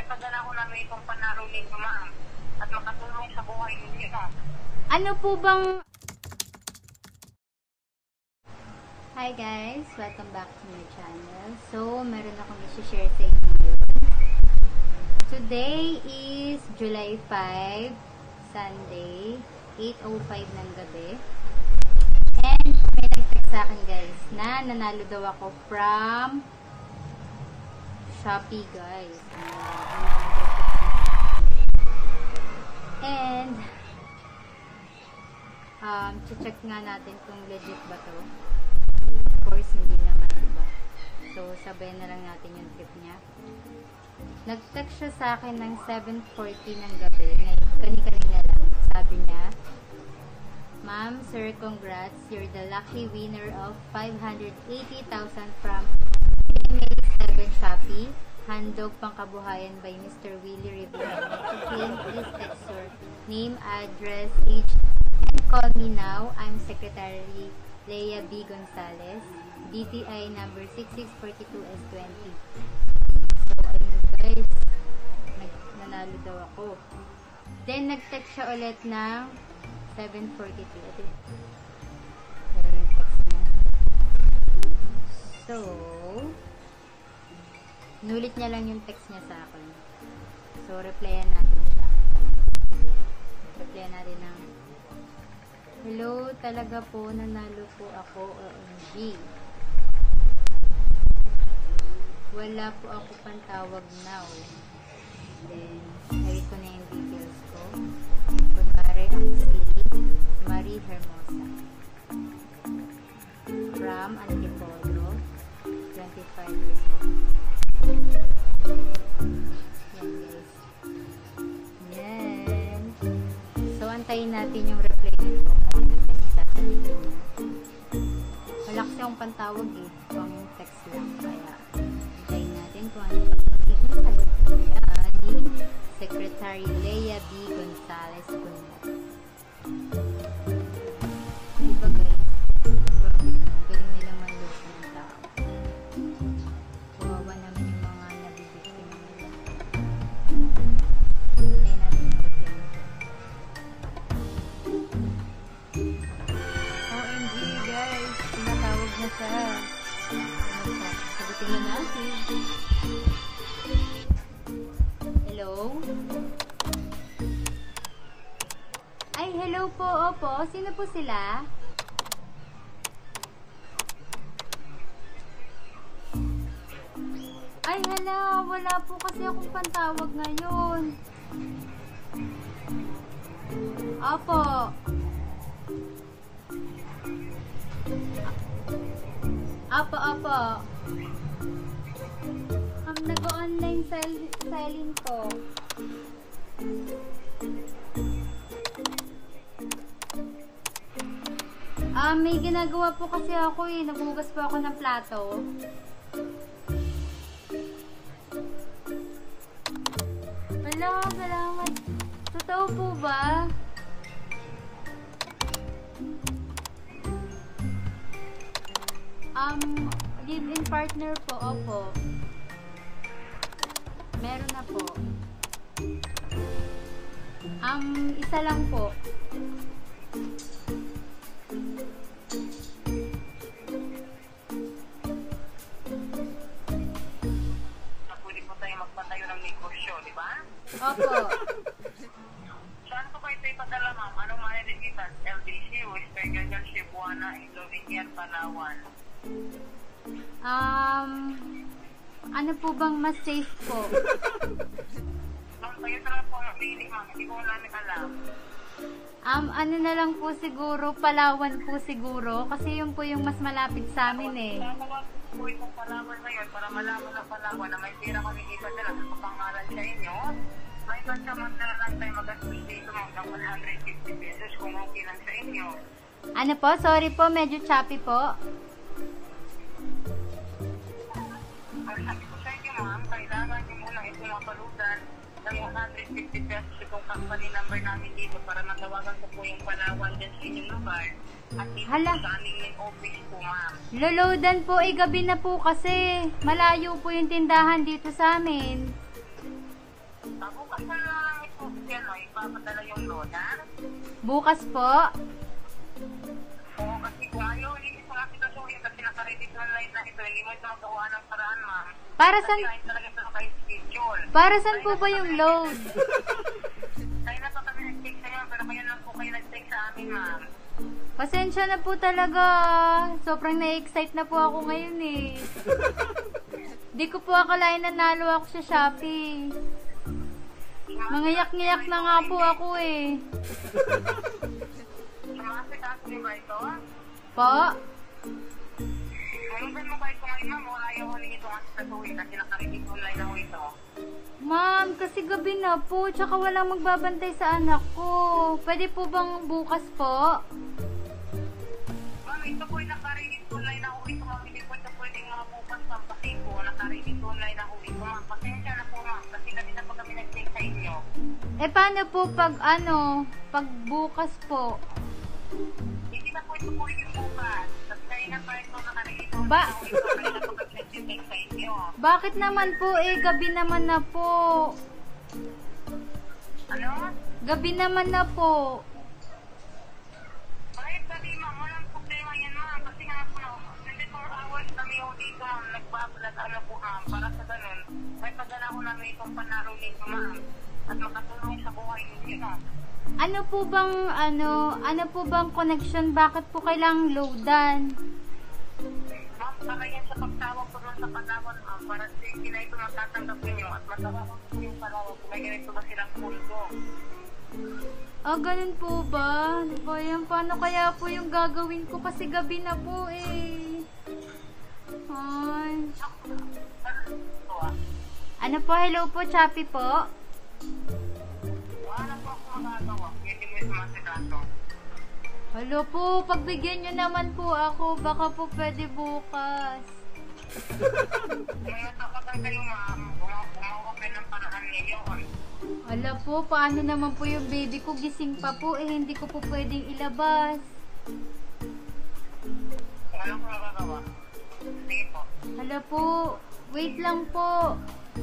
ipadala ko namin itong panalo ninyo, ma'am. At makatulong sa buhay ninyo, no? Ano po bang... Hi guys! Welcome back to my channel. So, meron akong isi-share sa inyo ngayon. Today is July 5, Sunday, 8:05 ng gabi. And may nag-text sa akin guys na nanalo daw ako from Shopee guys. And check nga natin kung legit ba to. Of course, hindi naman, diba? So, sabayan na lang natin yung trip niya. Nag-text siya sa akin ng 7:40 ng gabi. Kani-kanina lang. Sabi niya, Ma'am, sir, congrats. You're the lucky winner of 580,000 from May 7 Shopee. Handog Pangkabuhayan by Mr. Willie Rivera. To claim, please text your name, address, age, and call me now. I'm Secretary Leia B. Gonzalez. DTI number 6642S20. So, ayun guys. Nanalo daw ako. Then, nag-text siya ulit ng 7:42. Ito yung text niya. So, nulit niya lang yung text niya sa akin. So, replyan natin siya. Replyan natin ng hello, talaga po, nanalo po ako, OMG. Wala po ako pantawag now. Then, narito ko na yung details ko. Kunwari, ang si Marie Hermosa. From Antipolo, 25 years old. Yan guys. Yan. So, antayin natin yung reply nito. Wala kasi akong pantawag eh. Pang text lang. Kaya, antayin natin kung ano sagot niya ni Secretary Leia B. Gonzalez Cunha. Diba guys? Galing nilang manloko ng tao. Kawawa naman yung mga nabibiktima nila. Antayin natin yung reply nito. OMG guys, tinatawag na siya. Sagutin na natin. Hello? Ay, hello po, opo. Sino po sila? Ay, hala, wala po kasi akong pantawag ngayon. Opo. Opo. Nag-online selling ko. May ginagawa po kasi ako eh. Naghugas po ako ng plato. Wala, salamat. Totoo po ba? Live-in partner po, opo. Meron na po. Isa lang po. Pwede po tayo magpatayo ng negosyo, di ba? Opo. Saan po kayo ito ipadala, ma'am? Anong maniligitan? LDC, Western Ganyan, Cebuana, Indonesia, Palawan. Ano po bang mas safe po? Ma'am, kayo talaga po ang piling, ma'am. Hindi ko namin alam. Ano na lang po siguro, Palawan po siguro. Kasi yun po yung mas malapit sa amin eh. Tawag po itong Palawan na yun para malaman ng Palawan na may pera kami ipadala sa kapangalan sa inyo. May bansamantala lang tayo mag-astos dito, ma'am, ng 150 pesos kung okay lang sa inyo. Ano po? Sorry po, medyo choppy po. Sabi ko sa inyo, ma'am, kailangan nyo muna ito mapaludan ng 150 pesos itong company number namin dito para matawagan ko po yung Palawan dyan sa inyong lugar. At dito Hala. sa aming main office po, ma'am. Lolodan po, gabi na po kasi. Malayo po yung tindahan dito sa amin. Bukas na lang ito, yan, ipapadala yung loader. Bukas po. Oo, kasi kung ayaw, hindi sa nga sitwasyon yun, kasi nakaready online na ito, hindi mo ito magawa ng paraan, ma'am. Para Kasi san, ayun talaga ito naka-schedule. para san po ba yung load? Kaya na pa kami nag-take sa'yo, pero kaya lang po kayo nag-take sa amin, ma'am. Pasensya na po talaga. Sobrang na-excite na po ako ngayon eh. Di ko po akalain nanalo ako sa Shopee. Mangiyak-ngiyak na nga po ako eh. Sumasik ako ba ito? Po? Malugan mo ba ito ngayon, ma'am? Wala yung huli ito nga sa tuwing kasi nakaready online ako ito. Ma'am, kasi gabi na po. Tsaka walang magbabantay sa anak ko. Pwede po bang bukas po? Ma'am, ito po yung nakaready online ako ito, ma'am. Hindi po ito pwedeng mga bukas, ma'am. Kasi po, nakaready online ako ito, ma'am. Pasensya na po, ma'am. Kasi kanina pa kami nag-take sa inyo. Eh paano po pag pag bukas po? Hindi na po ito pwedeng bukas. Kasi kanina pa ito nakaready online Ba- ako ito. Kanina pa kami nag-take sa inyo. Bakit naman po eh? Gabi naman na po. Ano? Gabi naman na po. Kahit sabi, ma'am, walang problema yan, ma'am. Kasi nga po, 24 hours kami yung dito, ma'am. Nagbablog, ano po, ma'am. Para sa ganun, may padala ko namin itong panalo nito, ma'am. At makatulong sa buhay ninyo, ma'am. Ano po bang connection? Bakit po kailangang loadan? Ma'am, saka yan sa pagtawag ko doon sa Palawan, ma'am. Para sa na ito matatanggap ninyo. At matawag ko yung Palawan kung may ganito ba silang pulso. Ah, ganun po ba? Ano ba yan? Paano kaya po yung gagawin ko? Kasi gabi na po eh. Ay. Ito, ah. Ano po? Hello po, Chappy po? Wala po ako magagawa. Hindi mo sumasikaso. Hello po, pagbigyan nyo naman po ako. Baka po pwede bukas. Kung natakagan kayo, ma'am, gumawa kayo ng paraan ninyo. Ala po, paano naman po yung baby ko? Gising pa po eh. Hindi ko po pwedeng ilabas. Wala ko magagawa. Sige po. Hello po. Wait lang po.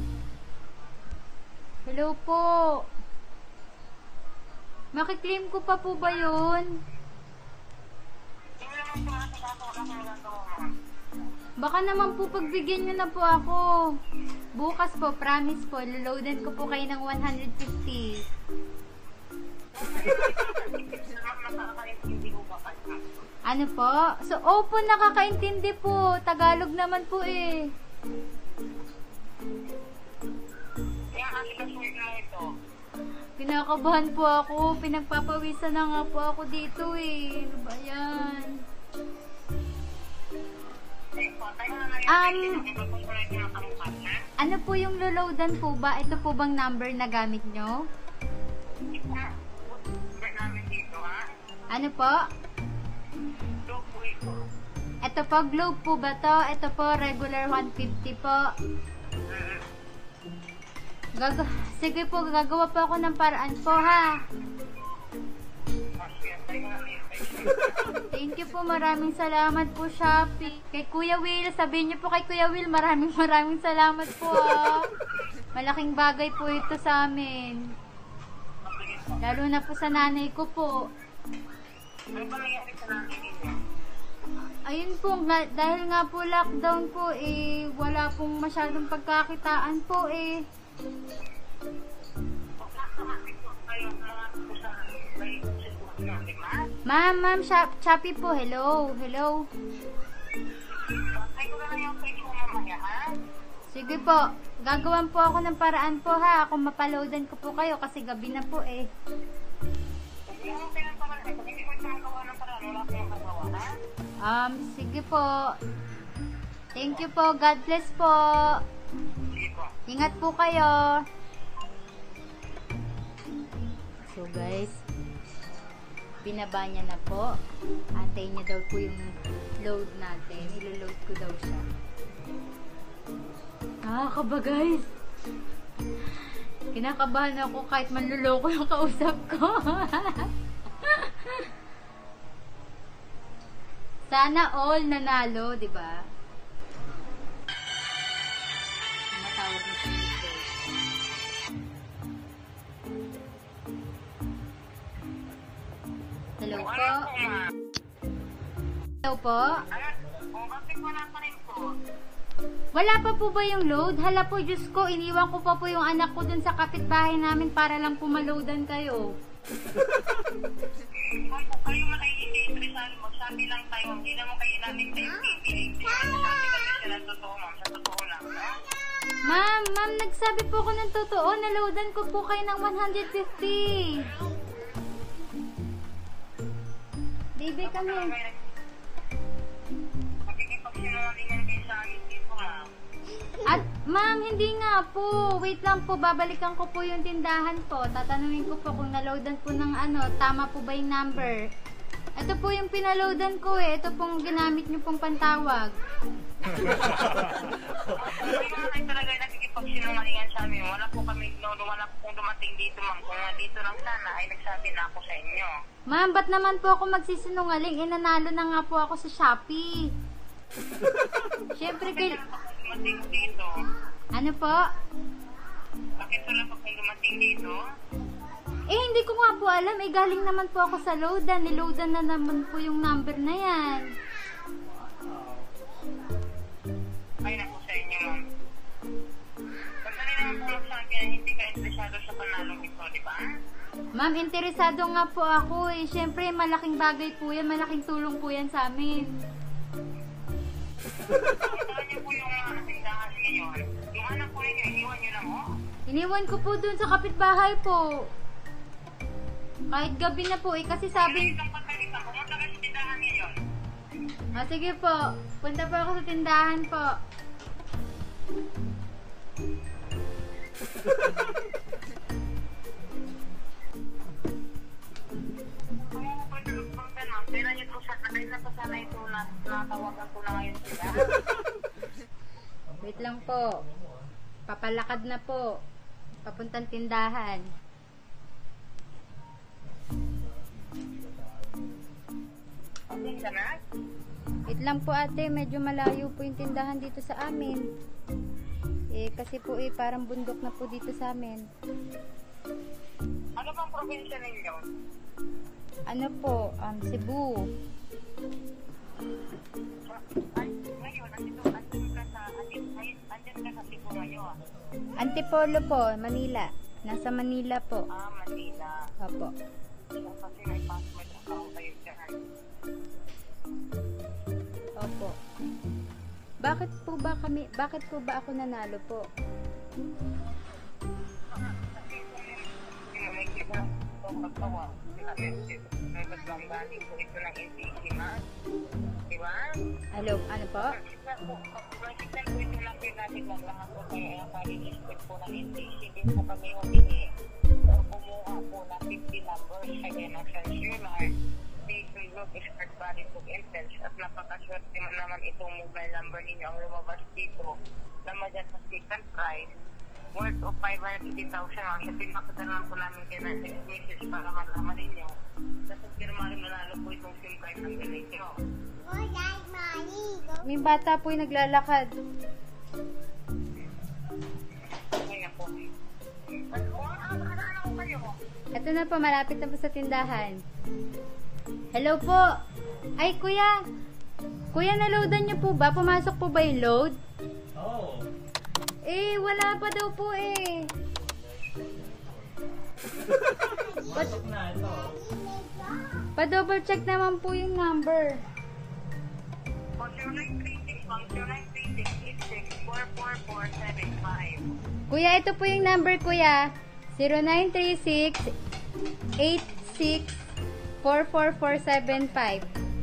Hello po. Makiklaim ko pa po ba yun? Hindi naman sumasikaso. Wala ko magagawa, ma'am. Baka naman po pagbigyan nyo na po ako. Bukas po, promise po. Loadan ko po kayo ng 150. Nakakaintindi ko ba kayo? Ano po? So, opo, nakakaintindi po. Tagalog naman po eh. Kaya kasi kasulit na ito. Pinakabahan po ako. Pinagpapawisan na nga po ako dito eh. Ano ba yan? Ano po yung loloadan po ba? Ito po bang number na gamit nyo? Ano po? Ito po, globe po ba to? Ito po, regular 150 po. Sige po, gagawa po ako ng paraan po ha. Thank you po, maraming salamat po, Shopee. Kay Kuya Will, sabihin niyo po kay Kuya Will, maraming salamat po ha. Malaking bagay po ito sa amin. Lalo na po sa nanay ko po. Ayun po, dahil nga po lockdown po eh, wala pong masyadong pagkakitaan po eh. Ma'am, Shopee po, hello. Sige po, gagawan po ako ng paraan po ha. Ako mapaloadan ko po kayo kasi gabi na po eh. Sige po. Thank you po. God bless po. Ingat po kayo. So guys, binaba niya na po. Antayin niya daw po yung load natin. Ilo-load ko daw siya. Kaba guys. Kinakabahan ako kahit manluloko yung kausap ko. Sana all nanalo, di ba? Matawag na siya dito. Hello po. Ano po, ma'am? Hello po. Ano? O, bakit wala pa rin po? Wala pa po ba yung load? Hala po, Diyos ko, iniwan ko pa po yung anak ko dun sa kapitbahay namin para lang po maloadan kayo. Kung po kayo man ay hindi interesado, magsabi lang tayo. Hindi naman kayo namin tayo pipili. Sabi kami siya ng totoo, ma'am. Sa totoo lang, ha? Ma'am, nagsabi po ako ng totoo. Naloadan ko po kayo ng 150. Baby, kami. Makikipagsinungalingan kayo sa amin dito, ma'am. At ma'am, hindi nga po. Wait lang po, babalikan ko po yung tindahan po. Tatanungin ko po kung naloadan po ng ano, tama po ba yung number. Ito po yung pinaloadan ko eh. Ito pong ginamit nyo pong pantawag. Kung kayo talaga ay nakikipagsinungalingan sa amin, wala po kung dumating dito, ma'am. Kung nandito lang sana, ay nagsabi na ako sa inyo. Ma'am, ba't naman po ako magsisinungaling? Inanalo na nga po ako sa Shopee. Siyempre, Bakit wala pa kung dumating dito? ano po? Bakit wala pa kung dumating dito? Eh, hindi ko nga po alam. Eh, galing naman po ako sa loadan. Niloadan na naman po yung number na yan. Ay, naku sa inyo, ma'am. Pagkali naman po magsabi na hindi ka interesado sa panalong ito, di ba? Ma'am, interesado nga po ako eh. Siyempre, malaking bagay po yan. Malaking tulong po yan sa amin. Saan niyo po yung tindahan ngayon? Yung anak po ninyo, iniwan niyo lang, oh? Iniwan ko po dun sa kapitbahay po. Kahit gabi na po eh. Kasi sabi... Itong pagkalitan, pumunta ka sa tindahan ngayon. Sige po. Punta po ako sa tindahan po. Kung mo po ito, ma'am, pera niyo po sa kanay na po sana ito na natawagan ko na ngayon sila. Wait lang po. Papalakad na po. Papuntang tindahan. Okay ka na? Wait lang po ate. Medyo malayo po yung tindahan dito sa amin. Eh, kasi po eh, parang bundok na po dito sa amin. Ano bang probinsya ninyo? Ano po? Cebu. Ay, ngayon, andyan ka sa Cebu ngayon. Antipolo po, Manila. Nasa Manila po. Ah, Manila. Opo. So, kasi may password account kayo dyan. Opo. Bakit po ba ako nanalo po? Kasi kung may kita itong pagtawa, may baglang galing po ito ng NTC, ma'am. Diba? Ano po? Pag-signal po ito lang din natin lang lahat po kaya pag-i-split po ng NTC. Din po kami humingi o kumuha po ng 50 numbers kaya ng circular. Vehicle group expert valid book instance at napakaswerte man naman itong mobile number ninyo ang lumabas dito naman dyan sa second prize worth of 550,000 kasi pinakadala po namin kayo ng text message para malaman ninyo kasi firmarin manalo po itong SIM card ng ninyo. May bata po yung naglalakad. Okay na po. Ano ko kayo? Ito na po, malapit na po sa tindahan. Hello po. Ay, kuya. Kuya, naloadan niyo po ba? Pumasok po ba yung load? Oo. Eh, wala pa daw po eh. Masok na ito. Pa-double check naman po yung number. 0936-86444475. Kuya, ito po yung number, kuya. 0936-86444475.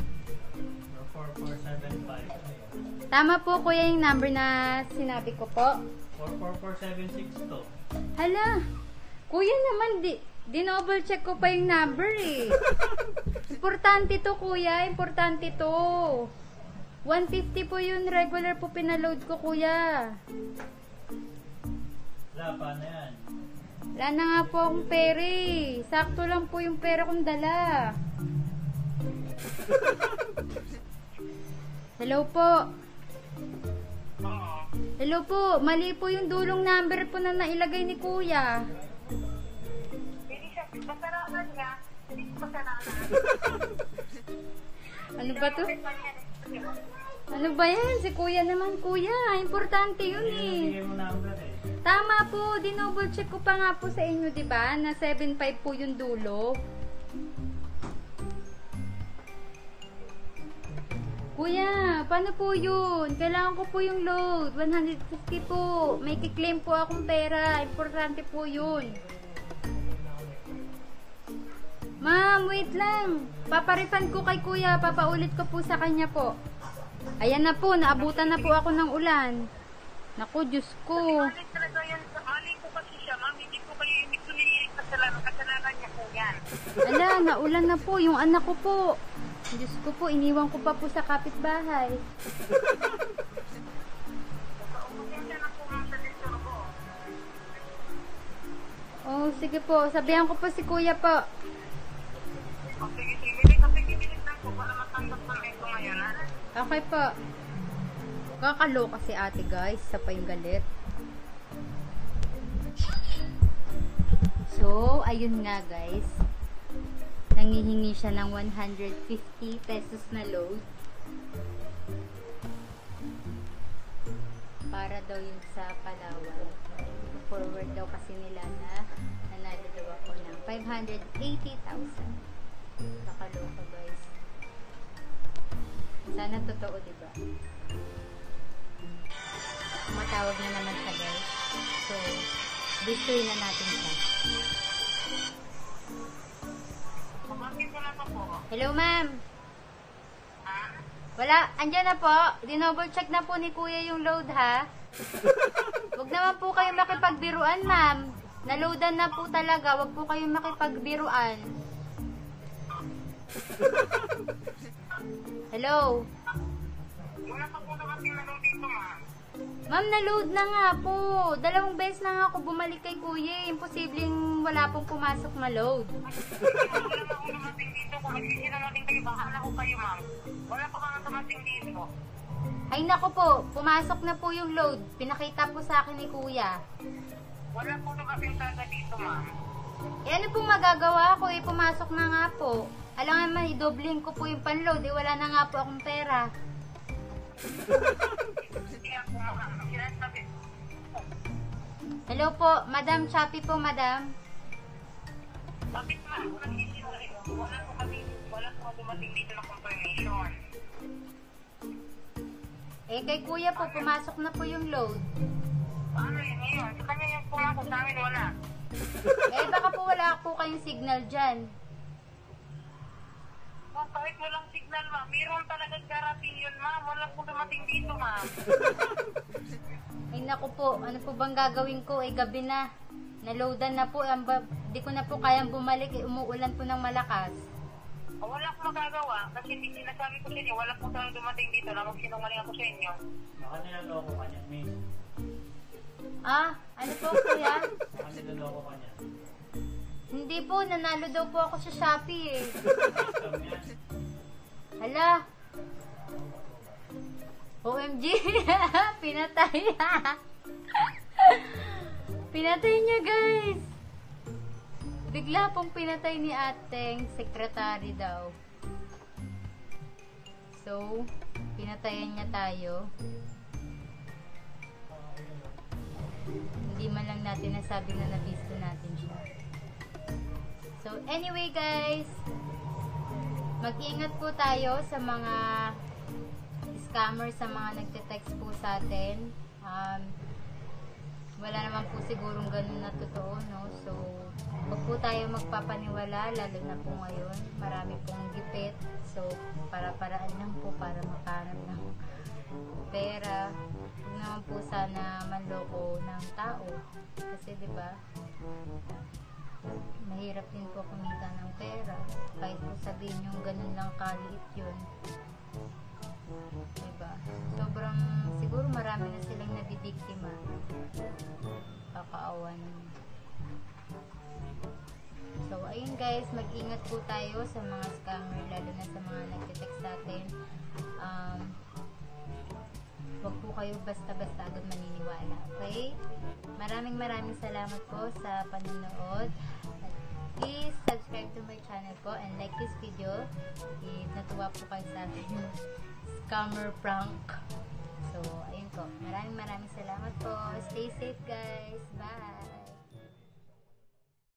44475. Tama po, kuya, yung number na sinabi ko po. 444762 to. Hala, kuya naman, dinoble check ko pa yung number eh. Importante to, kuya. Importante to. 150 po yun. Regular po pinaload ko, kuya. Wala pa na yan. Wala na nga po akong pera eh. Sakto lang po yung pera kong dala. Hello po. Oo. Hello po. Mali po yung dulong number po na nailagay ni kuya. Hindi siya, basarahan niya, Hindi ko kasalanan. Ano ba to? Ano ba yan? Si kuya naman, kuya. Importante yun eh. Bigay mo number eh. Tama po, dinoble check ko pa nga po sa inyo, di ba? Na 7.5 po yung dulo. Kuya, paano po yun? Kailangan ko po yung load. 150 po. May kiklaim po akong pera. Importante po yun. Ma'am, wait lang. Paparefund ko kay kuya. Papaulit ko po sa kanya po. Ayan na po, naabutan na po ako ng ulan. Naku, Diyos ko. Mali talaga yan. Mali ko kasi siya, ma'am. Hindi ko kayo ibig sabihin kasalanan niya po yan. Ala, naulan na po. Yung anak ko po. Diyos ko po, iniwan ko pa po sa kapitbahay. Pasensya na po ma'am sa dito ko. Oh, sige po. Sabihan ko po si kuya po. O sige, sige. Bilis lang po para matanggap ko na ito ngayon, ha? Okay po. Kakaloka si ate guys. Isa pa yung galit. So, ayun nga guys. Nangihingi siya ng 150 pesos na load. Para daw yun sa Palawan. Forward daw kasi nila na nanalo daw ako ng 580,000. Nakaloka guys. Sana totoo, diba? Matawag na naman siya guys. So, destroy na natin siya. Bakit ko na pa po? Hello ma'am. Ha? Wala, andyan na po. Dinoble check na po ni kuya yung load ha. Huwag naman po kayo makipagbiruan ma'am. Naloadan na po talaga. Huwag po kayo makipagbiruan. Hello. Wala pa po dumating na lang dito, ma'am. Ma'am, na-load na nga po. 2 beses na nga ako bumalik kay kuya. Imposibleng wala pong pumasok na load. Wala pa po dumating dito. Kung nagsisi dumating kayo, bahala ko kayo, ma'am. Wala pa nga dumating dito. Ay nako po, pumasok na po yung load. Pinakita po sa akin ni kuya. Wala po dumating talaga dito, ma'am. Eh ano pong magagawa ko? Eh pumasok na nga po. Alam naman, idobling ko po yung panload. Eh wala na nga po akong pera. Kaya po, ma'am. Sinasabi. Hello po, Madam Chappy po, Madam. Bakit, ma'am? Wala po dumating dito na confirmation. Eh kay kuya po, pumasok na po yung load. Paano yun ngayon? Sa kanya yung pumasok sa amin, wala. Eh baka po wala po kayong signal dyan. Ma'am, kahit walang signal, ma'am. Meron talagang karating yun, ma'am. Wala po dumating dito, ma'am. Ay naku po, ano po bang gagawin ko? Eh gabi na. Naloadan na po. Di ko na po kayang bumalik. Eh, umuulan po ng malakas. Wala akong magagawa kasi hindi sinasabi ko sa inyo, wala po talagang dumating dito na magsinungaling ako sa inyo. Baka nilaloko ka niya, miss. Ah, ano po kuya? Baka nilaloko ka niya. Hindi po, nanalo daw po ako sa Shopee eh. Scam yan. Hala. OMG. Pinatay. Pinatay niya guys. Bigla pong pinatay ni ateng secretary daw. So, pinatayan niya tayo. Hindi man lang natin nasabi na nabisto natin siya. So, anyway guys, mag-ingat po tayo sa mga scammer, sa mga nagte-text po sa atin. Wala naman po sigurong ganun na totoo, no? So, huwag po tayo magpapaniwala, lalo na po ngayon. Marami pong gipit. So, para-paraan lang po para makahanap ng pera. Huwag naman po sana manloko ng tao. Kasi, di ba, mahirap din po kumita ng pera. Kahit po sabihin yung ganun lang kaliit yun. Diba? Sobrang, siguro marami na silang nabibiktima. Kakaawa naman. So, ayun guys, mag-ingat po tayo sa mga scammer, lalo na sa mga nagtitext sa atin. Huwag po kayo basta-basta agad maniniwala. Okay? Maraming salamat po sa panonood. please subscribe to my channel po and like this video if natuwa po kayo sa akin yung scammer prank. So, ayun po. Maraming salamat po. Stay safe guys. Bye!